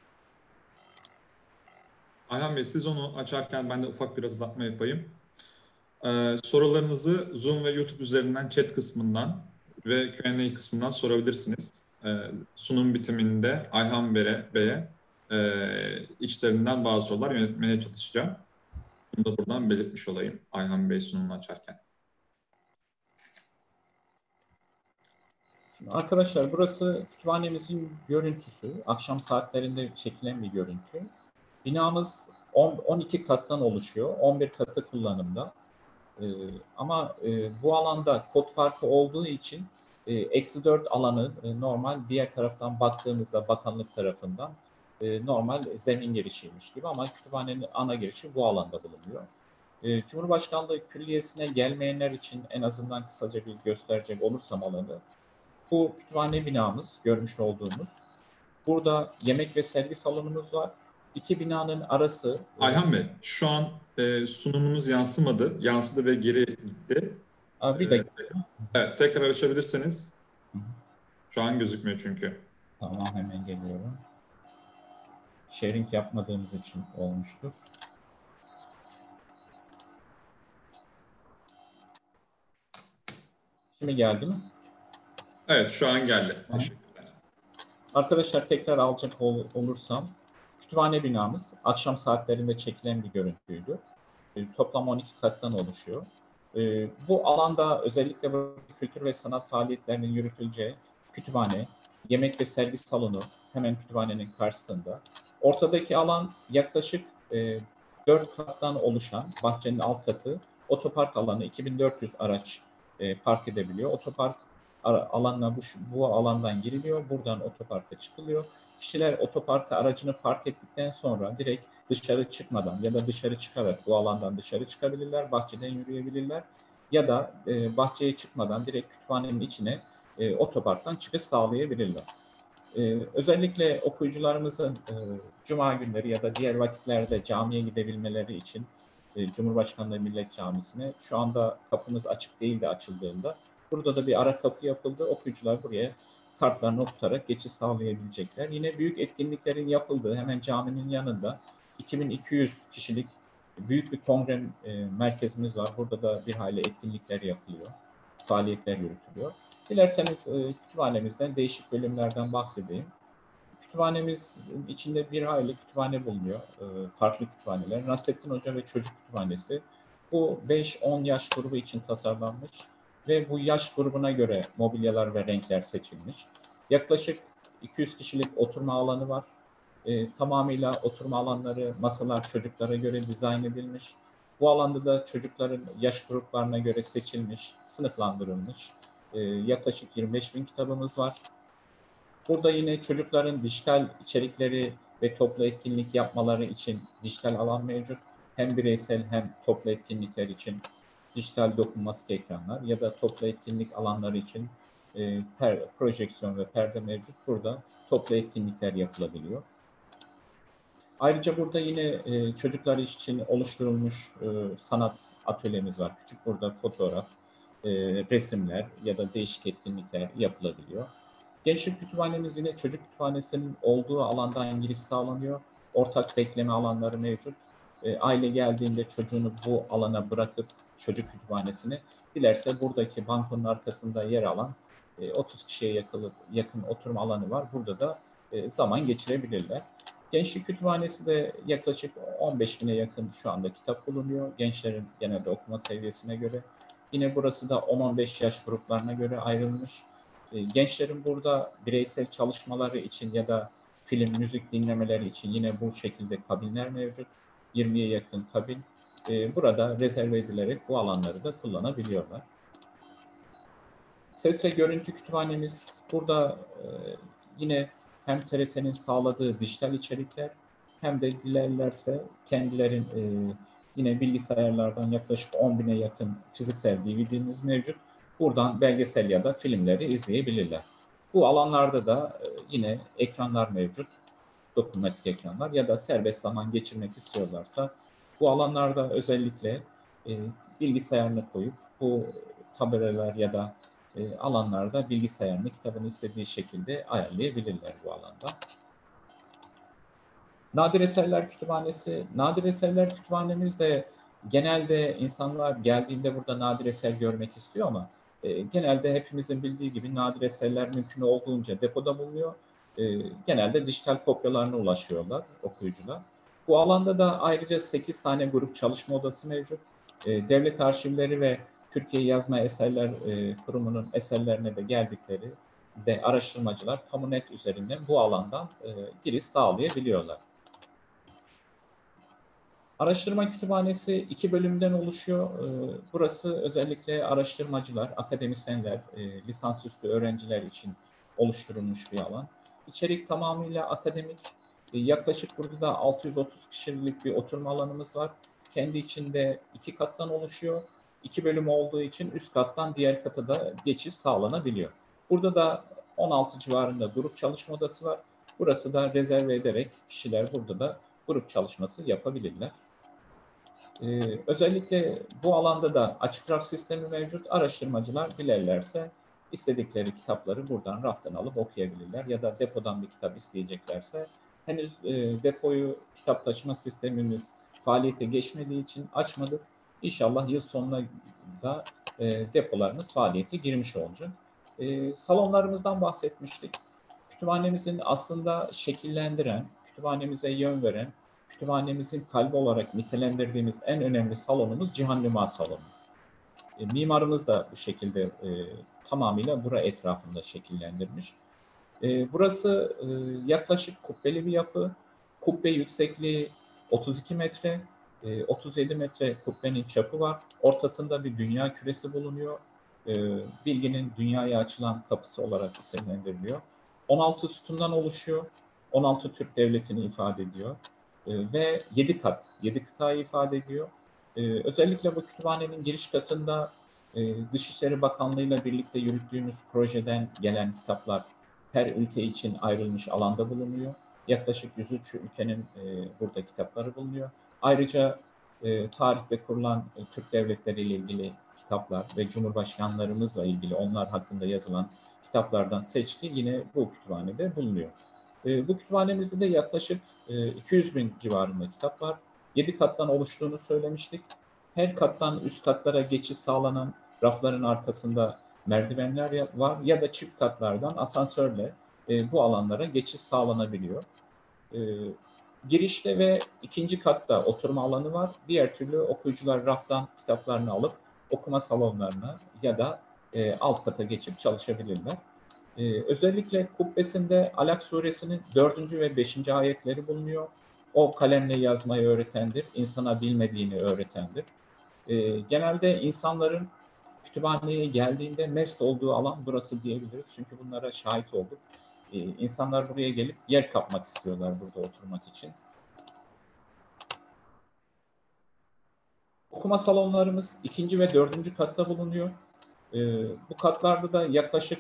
Ayhan Bey, siz onu açarken ben de ufak bir hatırlatma yapayım. Ee, sorularınızı Zoom ve YouTube üzerinden chat kısmından ve Q and A kısmından sorabilirsiniz. Ee, sunum bitiminde Ayhan Bey'e e, içlerinden bazı sorular yönetmeye çalışacağım. Bunu da buradan belirtmiş olayım Ayhan Bey sunumunu açarken. Şimdi arkadaşlar burası kütüphanemizin görüntüsü. Akşam saatlerinde çekilen bir görüntü. Binamız on, on iki kattan oluşuyor. on bir katı kullanımda. Ee, ama e, bu alanda kod farkı olduğu için e, eksi dört alanı e, normal diğer taraftan baktığımızda bakanlık tarafından e, normal zemin girişiymiş gibi ama kütüphanenin ana girişi bu alanda bulunuyor. E, Cumhurbaşkanlığı Külliyesi'ne gelmeyenler için en azından kısaca bir gösterecek olursam alanı. Bu kütüphane binamız görmüş olduğumuz. Burada yemek ve sergi salonumuz var. İki binanın arası... Ayhan Bey, şu an e, sunumunuz yansımadı. Yansıdı ve geri gitti. E, bir E, dakika. evet, tekrar açabilirseniz. Şu an gözükmüyor çünkü. Tamam, hemen geliyorum. Sharing yapmadığımız için olmuştur. Şimdi geldi mi? Evet, şu an geldi. Hı. Teşekkürler. Arkadaşlar tekrar alacak ol, olursam, kütüphane binamız akşam saatlerinde çekilen bir görüntüydü. E, toplam on iki kattan oluşuyor. E, bu alanda özellikle kültür ve sanat faaliyetlerinin yürütüleceği kütüphane, yemek ve sergi salonu hemen kütüphanenin karşısında. Ortadaki alan yaklaşık e, dört kattan oluşan bahçenin alt katı, otopark alanı iki bin dört yüz araç e, park edebiliyor. Otopark alanına bu, bu alandan giriliyor, buradan otoparka çıkılıyor. Kişiler otoparka aracını park ettikten sonra direkt dışarı çıkmadan ya da dışarı çıkarak bu alandan dışarı çıkabilirler, bahçeden yürüyebilirler ya da e, bahçeye çıkmadan direkt kütüphanenin içine e, otoparktan çıkış sağlayabilirler. E, özellikle okuyucularımızın e, cuma günleri ya da diğer vakitlerde camiye gidebilmeleri için e, Cumhurbaşkanlığı Millet Camisi'ne şu anda kapımız açık değildi açıldığında. Burada da bir ara kapı yapıldı. Okuyucular buraya kartlarını okutarak geçiş sağlayabilecekler. Yine büyük etkinliklerin yapıldığı hemen caminin yanında iki bin iki yüz kişilik büyük bir kongre e, merkezimiz var. Burada da bir hayli etkinlikler yapılıyor, faaliyetler yürütülüyor. Dilerseniz e, kütüphanemizden değişik bölümlerden bahsedeyim. Kütüphanemiz içinde bir hayli kütüphane bulunuyor. E, farklı kütüphaneler. Nasrettin Hoca ve Çocuk Kütüphanesi. Bu beş on yaş grubu için tasarlanmış ve bu yaş grubuna göre mobilyalar ve renkler seçilmiş. Yaklaşık iki yüz kişilik oturma alanı var. E, tamamıyla oturma alanları, masalar çocuklara göre dizayn edilmiş. Bu alanda da çocukların yaş gruplarına göre seçilmiş, sınıflandırılmış. E, yaklaşık yirmi beş bin kitabımız var. Burada yine çocukların dijital içerikleri ve toplu etkinlik yapmaları için dijital alan mevcut. Hem bireysel hem toplu etkinlikler için dijital dokunmatik ekranlar ya da toplu etkinlik alanları için e, per, projeksiyon ve perde mevcut. Burada toplu etkinlikler yapılabiliyor. Ayrıca burada yine e, çocuklar için oluşturulmuş e, sanat atölyemiz var. Küçük burada fotoğraf, e, resimler ya da değişik etkinlikler yapılabiliyor. Gençlik kütüphanemiz yine çocuk kütüphanesinin olduğu alandan giriş sağlanıyor. Ortak bekleme alanları mevcut. E, aile geldiğinde çocuğunu bu alana bırakıp çocuk kütüphanesine dilerse buradaki bankonun arkasında yer alan e, otuz kişiye yakın, yakın oturma alanı var. Burada da e, zaman geçirebilirler. Gençlik kütüphanesi de yaklaşık on beş bine yakın şu anda kitap bulunuyor. Gençlerin genelde okuma seviyesine göre. Yine burası da on on beş yaş gruplarına göre ayrılmış. Gençlerin burada bireysel çalışmaları için ya da film, müzik dinlemeleri için yine bu şekilde kabinler mevcut. yirmiye yakın kabin. Burada rezerve edilerek bu alanları da kullanabiliyorlar. Ses ve görüntü kütüphanemiz burada yine hem T R T'nin sağladığı dijital içerikler hem de dilerlerse kendilerin yine bilgisayarlardan yaklaşık on bine yakın fiziksel D V D'miz mevcut. Buradan belgesel ya da filmleri izleyebilirler. Bu alanlarda da yine ekranlar mevcut, dokunmatik ekranlar ya da serbest zaman geçirmek istiyorlarsa bu alanlarda özellikle e, bilgisayarını koyup bu tabelalar ya da e, alanlarda bilgisayarını kitabını istediği şekilde ayarlayabilirler bu alanda. Nadir Eserler Kütüphanesi, Nadir Eserler Kütüphanemiz de genelde insanlar geldiğinde burada nadir eser görmek istiyor ama e, genelde hepimizin bildiği gibi nadir eserler mümkün olduğunca depoda bulunuyor. E, genelde dijital kopyalarına ulaşıyorlar okuyucular. Bu alanda da ayrıca sekiz tane grup çalışma odası mevcut. E, Devlet Arşivleri ve Türkiye Yazma Eserler e, Kurumu'nun eserlerine de geldikleri de araştırmacılar Kamunet üzerinden bu alandan e, giriş sağlayabiliyorlar. Araştırma kütüphanesi iki bölümden oluşuyor. Burası özellikle araştırmacılar, akademisyenler, lisansüstü öğrenciler için oluşturulmuş bir alan. İçerik tamamıyla akademik. Yaklaşık burada da altı yüz otuz kişilik bir oturma alanımız var. Kendi içinde iki kattan oluşuyor. İki bölüm olduğu için üst kattan diğer kata da geçiş sağlanabiliyor. Burada da on altı civarında grup çalışma odası var. Burası da rezerve ederek kişiler burada da grup çalışması yapabilirler. Ee, özellikle bu alanda da açık raf sistemi mevcut. Araştırmacılar dilerlerse istedikleri kitapları buradan raftan alıp okuyabilirler. Ya da depodan bir kitap isteyeceklerse henüz e, depoyu kitap taşıma sistemimiz faaliyete geçmediği için açmadık. İnşallah yıl sonuna da e, depolarımız faaliyete girmiş olacak. E, salonlarımızdan bahsetmiştik. Kütüphanemizin aslında şekillendiren, kütüphanemize yön veren, kütüphanemizin kalbi olarak nitelendirdiğimiz en önemli salonumuz Cihan Nüma Salonu. E, mimarımız da bu şekilde e, tamamıyla bura etrafında şekillendirmiş. E, burası e, yaklaşık kubbeli bir yapı. Kubbe yüksekliği otuz iki metre, e, otuz yedi metre kubbenin çapı var. Ortasında bir dünya küresi bulunuyor. E, bilginin dünyaya açılan kapısı olarak isimlendiriliyor. on altı sütundan oluşuyor. on altı Türk Devleti'ni ifade ediyor. E, ve yedi kat, yedi kıtayı ifade ediyor. E, özellikle bu kütüphanenin giriş katında e, Dışişleri Bakanlığı ile birlikte yürüttüğümüz projeden gelen kitaplar her ülke için ayrılmış alanda bulunuyor. Yaklaşık yüz üç ülkenin e, burada kitapları bulunuyor. Ayrıca e, tarihte kurulan e, Türk devletleri ile ilgili kitaplar ve Cumhurbaşkanlarımızla ilgili onlar hakkında yazılan kitaplardan seçki yine bu kütüphanede bulunuyor. E, bu kütüphanemizde de yaklaşık e, iki yüz bin civarında kitap var. yedi kattan oluştuğunu söylemiştik. Her kattan üst katlara geçiş sağlanan rafların arkasında merdivenler var ya da çift katlardan asansörle e, bu alanlara geçiş sağlanabiliyor. E, girişte ve ikinci katta oturma alanı var. Diğer türlü okuyucular raftan kitaplarını alıp okuma salonlarına ya da e, alt kata geçip çalışabilirler. Ee, özellikle kubbesinde Alak suresinin dördüncü ve beşinci ayetleri bulunuyor. O kalemle yazmayı öğretendir, insana bilmediğini öğretendir. Ee, genelde insanların kütüphaneye geldiğinde mest olduğu alan burası diyebiliriz. Çünkü bunlara şahit olduk. Ee, insanlar buraya gelip yer kapmak istiyorlar burada oturmak için. Okuma salonlarımız ikinci ve dördüncü katta bulunuyor. Ee, bu katlarda da yaklaşık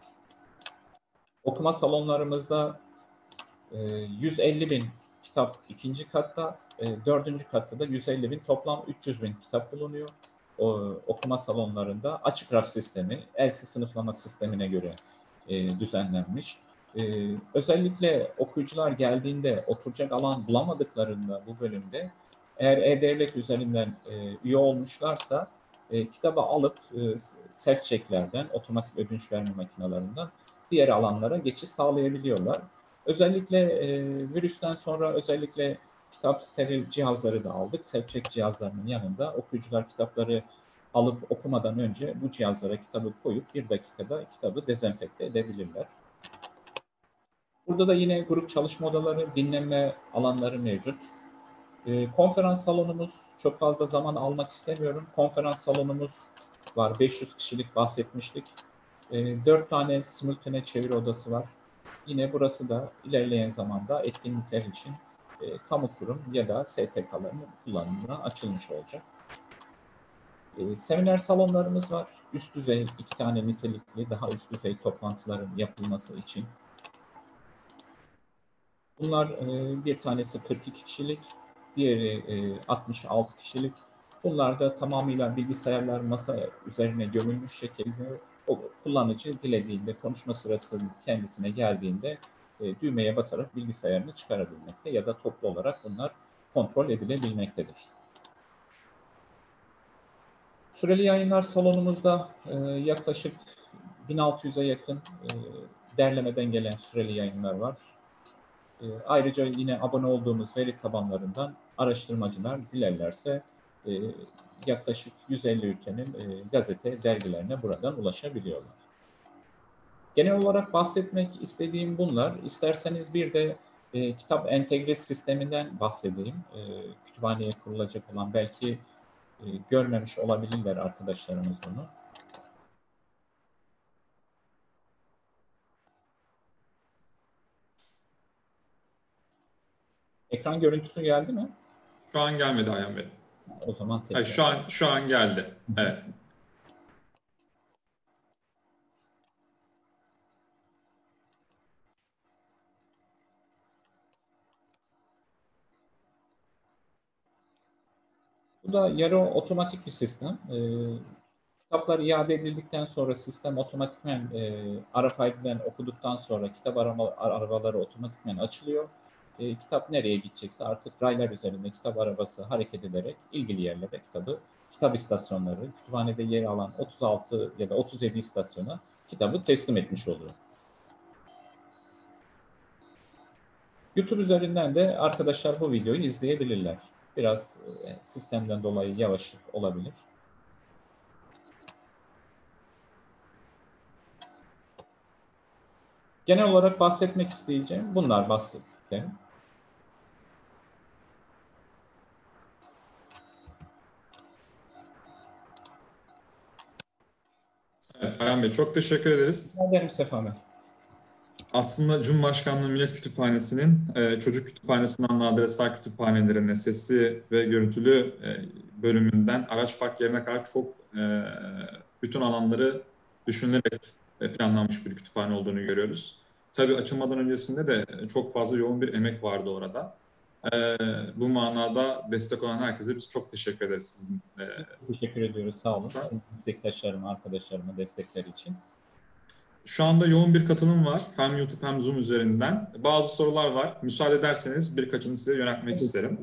okuma salonlarımızda yüz elli bin kitap ikinci katta, dördüncü katta da yüz elli bin, toplam üç yüz bin kitap bulunuyor. O, okuma salonlarında açık raf sistemi, E L S I sınıflama sistemine göre e, düzenlenmiş. E, özellikle okuyucular geldiğinde oturacak alan bulamadıklarında bu bölümde eğer E-Devlet üzerinden e, üye olmuşlarsa e, kitabı alıp e, self-check'lerden, otomatik ödünç verme makinalarından diğer alanlara geçiş sağlayabiliyorlar. Özellikle e, virüsten sonra özellikle kitap steril cihazları da aldık. Self-check cihazlarının yanında okuyucular kitapları alıp okumadan önce bu cihazlara kitabı koyup bir dakikada kitabı dezenfekte edebilirler. Burada da yine grup çalışma odaları, dinlenme alanları mevcut. E, konferans salonumuz, çok fazla zaman almak istemiyorum. Konferans salonumuz var, beş yüz kişilik bahsetmiştik. E, dört tane simultane çeviri odası var. Yine burası da ilerleyen zamanda etkinlikler için e, kamu kurum ya da S T K'ların kullanımına açılmış olacak. E, seminer salonlarımız var. Üst düzey iki tane nitelikli, daha üst düzey toplantıların yapılması için. Bunlar e, bir tanesi kırk iki kişilik, diğeri e, altmış altı kişilik. Bunlar da tamamıyla bilgisayarlar masa üzerine gömülmüş şekilde o kullanıcı dilediğinde konuşma sırası kendisine geldiğinde e, düğmeye basarak bilgisayarını çıkarabilmekte ya da toplu olarak bunlar kontrol edilebilmektedir. Süreli yayınlar salonumuzda e, yaklaşık bin altı yüze yakın e, derlemeden gelen süreli yayınlar var. E, ayrıca yine abone olduğumuz veri tabanlarından araştırmacılar dilerlerse e, yaklaşık yüz elli ülkenin e, gazete, dergilerine buradan ulaşabiliyorlar. Genel olarak bahsetmek istediğim bunlar. İsterseniz bir de e, kitap entegre sisteminden bahsedeyim. E, kütüphaneye kurulacak olan belki e, görmemiş olabilirler arkadaşlarımız bunu. Ekran görüntüsü geldi mi? Şu an gelmedi Ayhan Bey. O zaman tekrar. Hayır, şu an şu an geldi. Evet. Bu da yarı otomatik bir sistem. E, kitaplar iade edildikten sonra sistem otomatikmen e, R F I D'den okuduktan sonra kitap arama, arabaları otomatikmen açılıyor. E, kitap nereye gidecekse artık raylar üzerinde kitap arabası hareket ederek ilgili yerlere kitabı, kitap istasyonları, kütüphanede yer alan otuz altı ya da otuz yedi istasyona kitabı teslim etmiş oluyor. YouTube üzerinden de arkadaşlar bu videoyu izleyebilirler. Biraz e, sistemden dolayı yavaşlık olabilir. Genel olarak bahsetmek isteyeceğim bunlar bahsettiklerim. Evet, Ayhan Bey çok teşekkür ederiz. Ne derim Sefa Bey? Aslında Cumhurbaşkanlığı Millet Kütüphanesi'nin e, çocuk kütüphanesinden adresler kütüphanelerine sesli ve görüntülü e, bölümünden araç park yerine kadar çok e, bütün alanları düşünülerek e, planlanmış bir kütüphane olduğunu görüyoruz. Tabii açılmadan öncesinde de çok fazla yoğun bir emek vardı orada. E, bu manada destek olan herkese biz çok teşekkür ederiz sizin. E, Teşekkür ediyoruz. Sağ olun. Meslektaşlarıma, arkadaşlarıma destekleri için. Şu anda yoğun bir katılım var. Hem YouTube hem Zoom üzerinden. Bazı sorular var. Müsaade ederseniz birkaçını size yöneltmek isterim.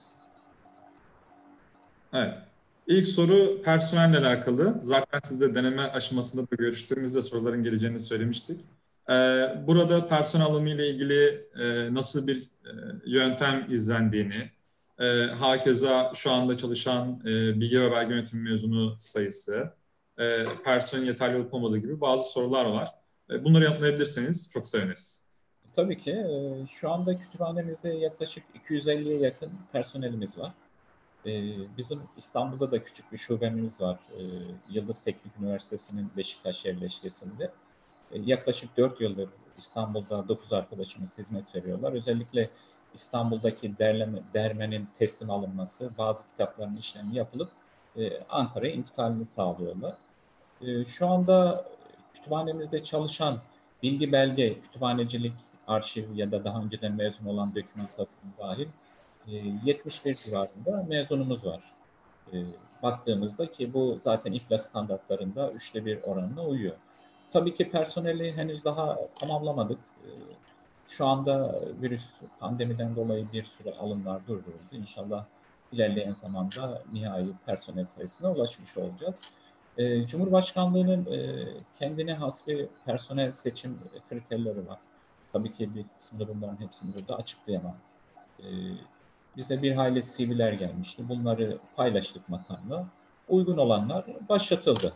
Evet. İlk soru personelle alakalı. Zaten sizle deneme aşamasında da görüştüğümüzde soruların geleceğini söylemiştik. Ee, burada personel alımı ile ilgili e, nasıl bir e, yöntem izlendiğini, e, hakeza şu anda çalışan e, bilgi ve belge yönetimi mezunu sayısı, e, personel yeterli olup olmadığı gibi bazı sorular var. E, bunları yanıtlayabilirseniz çok seviniriz. Tabii ki. E, şu anda kütüphanemizde yaklaşık iki yüz elliye yakın personelimiz var. E, bizim İstanbul'da da küçük bir şubemiz var. E, Yıldız Teknik Üniversitesi'nin Beşiktaş yerleşkesinde. E, yaklaşık dört yıldır İstanbul'da dokuz arkadaşımız hizmet veriyorlar. Özellikle İstanbul'daki derleme, dermenin teslim alınması, bazı kitapların işlemi yapılıp e, Ankara'ya intikalini sağlıyorlar. E, şu anda kütüphanemizde çalışan bilgi belge, kütüphanecilik, arşiv ya da daha önceden mezun olan dokümantasyon dahil e, yetmiş bir civarında mezunumuz var. E, baktığımızda ki bu zaten iflas standartlarında üçte bir oranına uyuyor. Tabii ki personeli henüz daha tamamlamadık. E, şu anda virüs pandemiden dolayı bir süre alımlar durduruldu. İnşallah ilerleyen zamanda nihai personel sayısına ulaşmış olacağız. E, Cumhurbaşkanlığının e, kendine has bir personel seçim kriterleri var. Tabii ki bir kısmında bunların hepsini burada açıklayamam. E, bize bir hayli C V'ler gelmişti. Bunları paylaştık makamla. Uygun olanlar başlatıldı.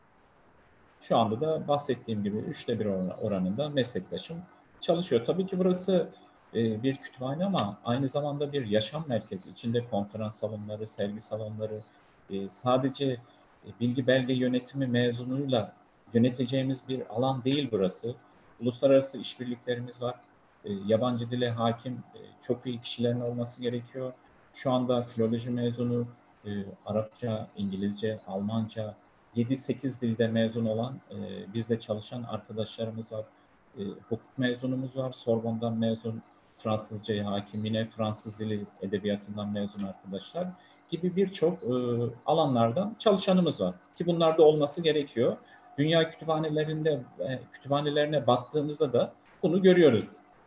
Şu anda da bahsettiğim gibi üçte bir oranında meslektaşım çalışıyor. Tabii ki burası e, bir kütüphane ama aynı zamanda bir yaşam merkezi. İçinde konferans salonları, sergi salonları, e, sadece e, bilgi belge yönetimi mezunuyla yöneteceğimiz bir alan değil burası. Uluslararası işbirliklerimiz var. E, yabancı dile hakim e, çok iyi kişilerin olması gerekiyor. Şu anda filoloji mezunu, e, Arapça, İngilizce, Almanca, yedi sekiz dilde mezun olan, e, bizde çalışan arkadaşlarımız var. E, hukuk mezunumuz var, Sorbon'dan mezun, Fransızcaya hakim, yine Fransız dili edebiyatından mezun arkadaşlar gibi birçok e, alanlardan çalışanımız var. Ki bunlar da olması gerekiyor. Dünya kütüphanelerinde, e, kütüphanelerine baktığımızda da bunu görüyoruz.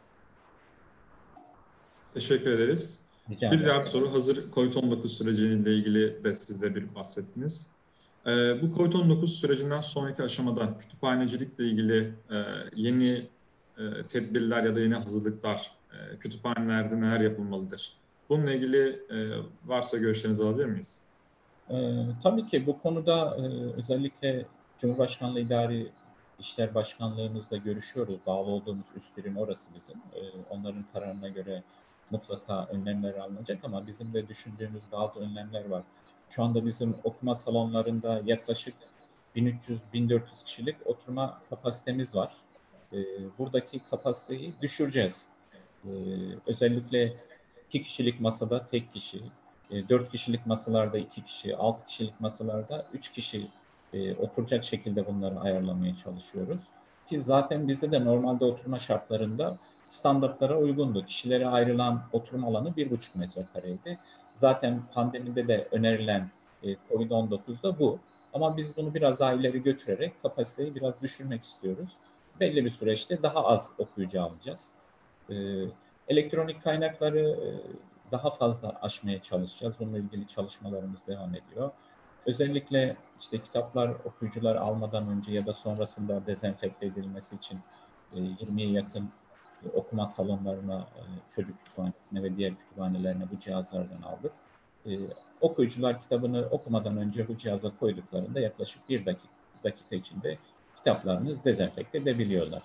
Teşekkür ederiz. Rica Bir ederim. diğer soru, hazır COVID on dokuz süreciyle ilgili de siz de bir bahsettiniz. Ee, bu COVID on dokuz sürecinden sonraki aşamada kütüphanecilikle ilgili e, yeni e, tedbirler ya da yeni hazırlıklar e, kütüphanelerde neler yapılmalıdır? Bununla ilgili e, varsa görüşlerinizi alabilir miyiz? E, tabii ki bu konuda e, özellikle Cumhurbaşkanlığı İdari İşler Başkanlığımızla görüşüyoruz. Bağlı olduğumuz üst birim orası bizim. E, onların kararına göre mutlaka önlemler alınacak ama bizim de düşündüğümüz bazı önlemler var. Şu anda bizim okuma salonlarında yaklaşık bin üç yüz bin dört yüz kişilik oturma kapasitemiz var. E, buradaki kapasiteyi düşüreceğiz. E, özellikle iki kişilik masada tek kişi, e, dört kişilik masalarda iki kişi, altı kişilik masalarda üç kişi e, oturacak şekilde bunları ayarlamaya çalışıyoruz. Ki zaten bizde de normalde oturma şartlarında standartlara uygundu. Kişilere ayrılan oturma alanı bir buçuk metrekareydi. Zaten pandemide de önerilen e, kovid on dokuzda bu. Ama biz bunu biraz daha ileri götürerek kapasiteyi biraz düşürmek istiyoruz. Belli bir süreçte daha az okuyucu alacağız. E, elektronik kaynakları e, daha fazla aşmaya çalışacağız. Bununla ilgili çalışmalarımız devam ediyor. Özellikle işte kitaplar okuyucular almadan önce ya da sonrasında dezenfekte edilmesi için e, yirmiye yakın e, okuma salonlarına, e, çocuk kütüphanesine ve diğer kütüphanelerine bu cihazlardan aldık. E, okuyucular kitabını okumadan önce bu cihaza koyduklarında yaklaşık bir dakika, dakika içinde kitaplarını dezenfekte edebiliyorlar.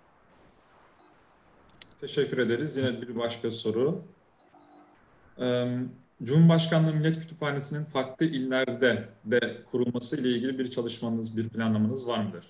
Teşekkür ederiz. Yine bir başka soru. Cumhurbaşkanlığı Millet Kütüphanesi'nin farklı illerde de kurulması ile ilgili bir çalışmanız, bir planlamanız var mıdır?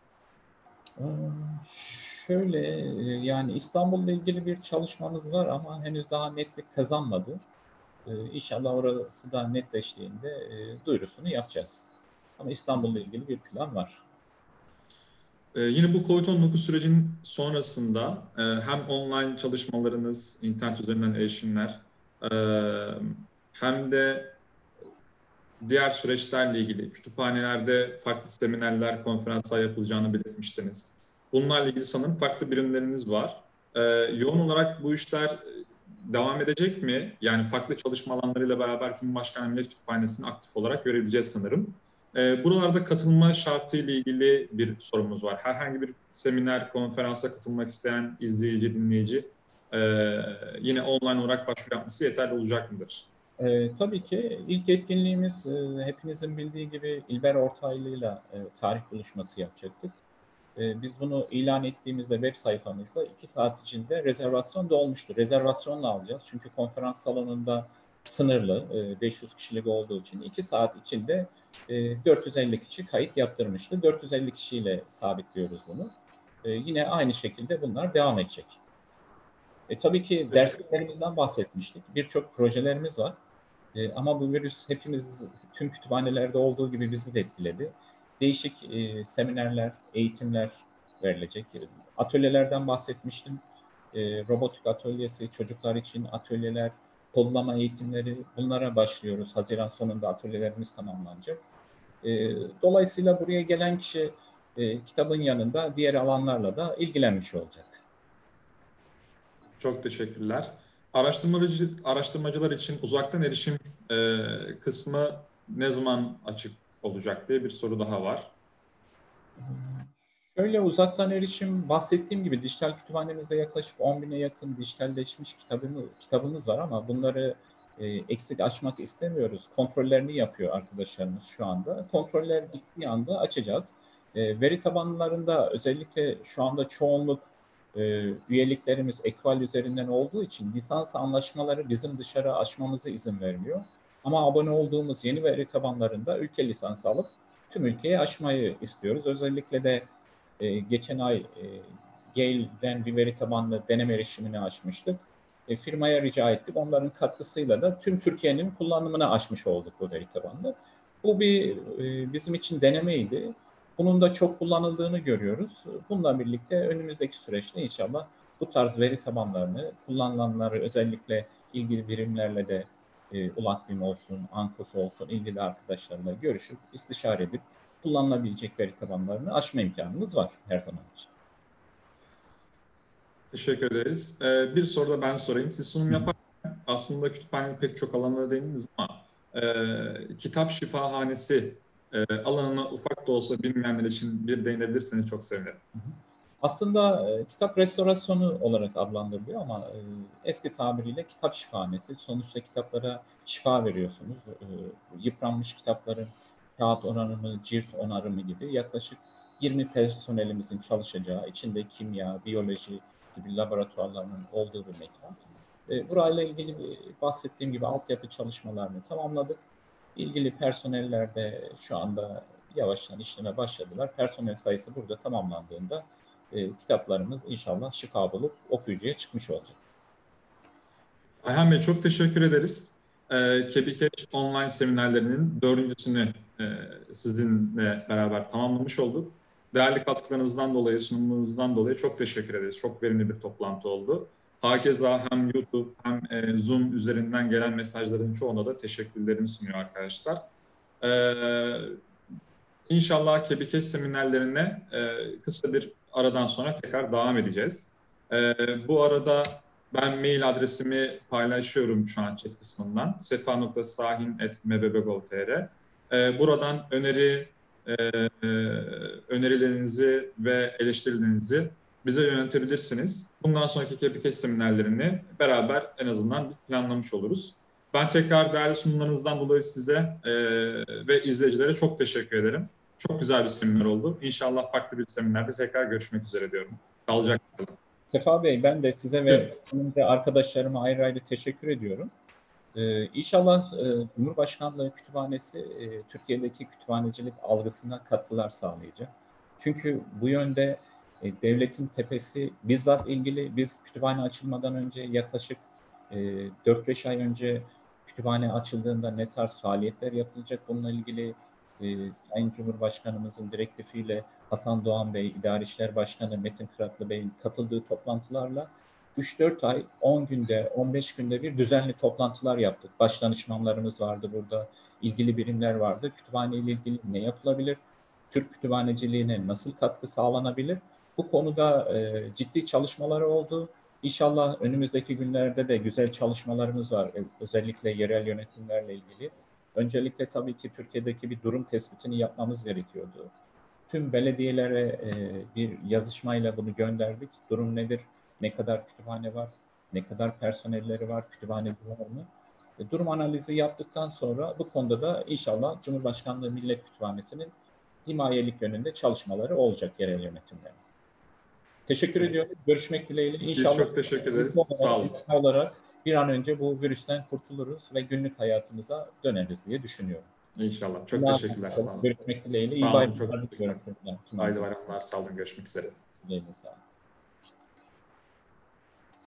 Şöyle yani İstanbul'la ilgili bir çalışmamız var ama henüz daha netlik kazanmadı. İnşallah orası da netleştiğinde duyurusunu yapacağız. Ama İstanbul'la ilgili bir plan var. Ee, yine bu kovid on dokuz sürecinin sonrasında e, hem online çalışmalarınız, internet üzerinden erişimler e, hem de diğer süreçlerle ilgili kütüphanelerde farklı seminerler, konferanslar yapılacağını belirtmiştiniz. Bunlarla ilgili sanırım farklı birimleriniz var. Ee, yoğun olarak bu işler devam edecek mi? Yani farklı çalışma alanlarıyla beraber Cumhurbaşkanlığı Millet Kütüphanesi'ni aktif olarak görebileceğiz sanırım. Ee, buralarda katılma şartıyla ilgili bir sorumuz var. Herhangi bir seminer, konferansa katılmak isteyen izleyici, dinleyici e, yine online olarak başvuru yapması yeterli olacak mıdır? E, tabii ki ilk etkinliğimiz e, hepinizin bildiği gibi İlber Ortaylı'yla e, tarih buluşması yapacaktık. E, biz bunu ilan ettiğimizde web sayfamızda iki saat içinde rezervasyon dolmuştu. Rezervasyonla alacağız çünkü konferans salonunda sınırlı e, beş yüz kişilik olduğu için iki saat içinde e, dört yüz elli kişi kayıt yaptırmıştı. dört yüz elli kişiyle sabitliyoruz bunu. E, yine aynı şekilde bunlar devam edecek. E, tabii ki derslerimizden bahsetmiştik. Birçok projelerimiz var. E, ama bu virüs hepimiz tüm kütüphanelerde olduğu gibi bizi de etkiledi. Değişik e, seminerler, eğitimler verilecek. Atölyelerden bahsetmiştim. E, robotik atölyesi, çocuklar için atölyeler, kodlama eğitimleri bunlara başlıyoruz. Haziran sonunda atölyelerimiz tamamlanacak. E, dolayısıyla buraya gelen kişi e, kitabın yanında diğer alanlarla da ilgilenmiş olacak. Çok teşekkürler. Araştırmacı, araştırmacılar için uzaktan erişim e, kısmı ne zaman açık olacak diye bir soru daha var. Şöyle uzaktan erişim bahsettiğim gibi dijital kütüphanemizde yaklaşık on bine yakın dijitalleşmiş kitabımız, kitabımız var ama bunları e, eksik açmak istemiyoruz. Kontrollerini yapıyor arkadaşlarımız şu anda. Kontroller bittiği anda açacağız. E, veri tabanlarında özellikle şu anda çoğunluk e, üyeliklerimiz Ekval üzerinden olduğu için lisans anlaşmaları bizim dışarı açmamıza izin vermiyor. Ama abone olduğumuz yeni veri tabanlarında ülke lisansı alıp tüm ülkeye açmayı istiyoruz. Özellikle de e, geçen ay e, Gale'den bir veri tabanlı deneme erişimini açmıştık. E, firmaya rica ettik. Onların katkısıyla da tüm Türkiye'nin kullanımını açmış olduk bu veri tabanını. Bu bir e, bizim için denemeydi. Bunun da çok kullanıldığını görüyoruz. Bununla birlikte önümüzdeki süreçte inşallah bu tarz veri tabanlarını kullanılanları özellikle ilgili birimlerle de e, ULAKBİM olsun, ANKOS olsun ilgili arkadaşlarla görüşüp istişare edip kullanılabilecek veri tabanlarını aşma imkanımız var her zaman için. Teşekkür ederiz. Ee, bir soru da ben sorayım. Siz sunum yaparken aslında kütüphanenin pek çok alanına değindiniz ama e, kitap şifahanesi e, alanına ufak da olsa bilmeyenler için bir değinebilirseniz çok sevinirim. Aslında e, kitap restorasyonu olarak adlandırılıyor ama e, eski tabiriyle kitap şifahanesi. Sonuçta kitaplara şifa veriyorsunuz. E, yıpranmış kitapların kağıt onarımı, cilt onarımı gibi yaklaşık yirmi personelimizin çalışacağı, içinde kimya, biyoloji gibi laboratuvarlarının olduğu bir mekan. E, burayla ilgili bahsettiğim gibi altyapı çalışmalarını tamamladık. İlgili personeller de şu anda yavaştan işleme başladılar. Personel sayısı burada tamamlandığında e, kitaplarımız inşallah şifa bulup okuyucuya çıkmış olacak. Ayhan Bey çok teşekkür ederiz. Ee, Kebikeş online seminerlerinin dördüncüsünü e, sizinle beraber tamamlamış olduk. Değerli katkılarınızdan dolayı, sunumunuzdan dolayı çok teşekkür ederiz. Çok verimli bir toplantı oldu. Hakeza hem YouTube hem e, Zoom üzerinden gelen mesajların çoğuna da teşekkürlerimi sunuyor arkadaşlar. Ee, İnşallah Kebikeş seminerlerine e, kısa bir aradan sonra tekrar devam edeceğiz. E, bu arada ben mail adresimi paylaşıyorum şu an chat kısmından. sefa nokta sahin at m b b nokta gov nokta t r. E, buradan öneri, e, e, önerilerinizi ve eleştirilerinizi bize yöneltebilirsiniz. Bundan sonraki Kebikeş seminerlerini beraber en azından planlamış oluruz. Ben tekrar değerli sunumlarınızdan dolayı size e, ve izleyicilere çok teşekkür ederim. Çok güzel bir seminer oldu. İnşallah farklı bir seminerde tekrar görüşmek üzere diyorum. Sağlıcakla kalın. Sefa Bey, ben de size ve de arkadaşlarıma ayrı ayrı teşekkür ediyorum. Ee, İnşallah e, Cumhurbaşkanlığı Kütüphanesi e, Türkiye'deki kütüphanecilik algısına katkılar sağlayacak. Çünkü bu yönde e, devletin tepesi bizzat ilgili. Biz kütüphane açılmadan önce yaklaşık e, dört beş ay önce kütüphane açıldığında ne tarz faaliyetler yapılacak bununla ilgili e, Sayın Cumhurbaşkanımızın direktifiyle Hasan Doğan Bey, İdari İşler Başkanı Metin Kıratlı Bey'in katıldığı toplantılarla üç dört ay, on günde, on beş günde bir düzenli toplantılar yaptık. Baş danışmanlarımız vardı burada, ilgili birimler vardı. Kütüphane ile ilgili ne yapılabilir? Türk kütüphaneciliğine nasıl katkı sağlanabilir? Bu konuda e, ciddi çalışmaları oldu. İnşallah önümüzdeki günlerde de güzel çalışmalarımız var. Özellikle yerel yönetimlerle ilgili. Öncelikle tabii ki Türkiye'deki bir durum tespitini yapmamız gerekiyordu. Tüm belediyelere e, bir yazışmayla bunu gönderdik. Durum nedir? Ne kadar kütüphane var? Ne kadar personelleri var? Kütüphaneciler mi? E, durum analizi yaptıktan sonra bu konuda da inşallah Cumhurbaşkanlığı Millet Kütüphanesi'nin himayelik yönünde çalışmaları olacak yerel yönetimlerin. Teşekkür ediyorum. Görüşmek dileğiyle. İnşallah biz çok teşekkür ederiz. olarak, Sağ olun. olarak bir an önce bu virüsten kurtuluruz ve günlük hayatımıza döneriz diye düşünüyorum. İnşallah. Çok Allah teşekkürler. Sağ olun. Görüşmek dileğiyle. İyi bayramlar diliyorum. Haydi bayramlar. Sağ olun. Görüşmek üzere. Dileğiyle sağ olun.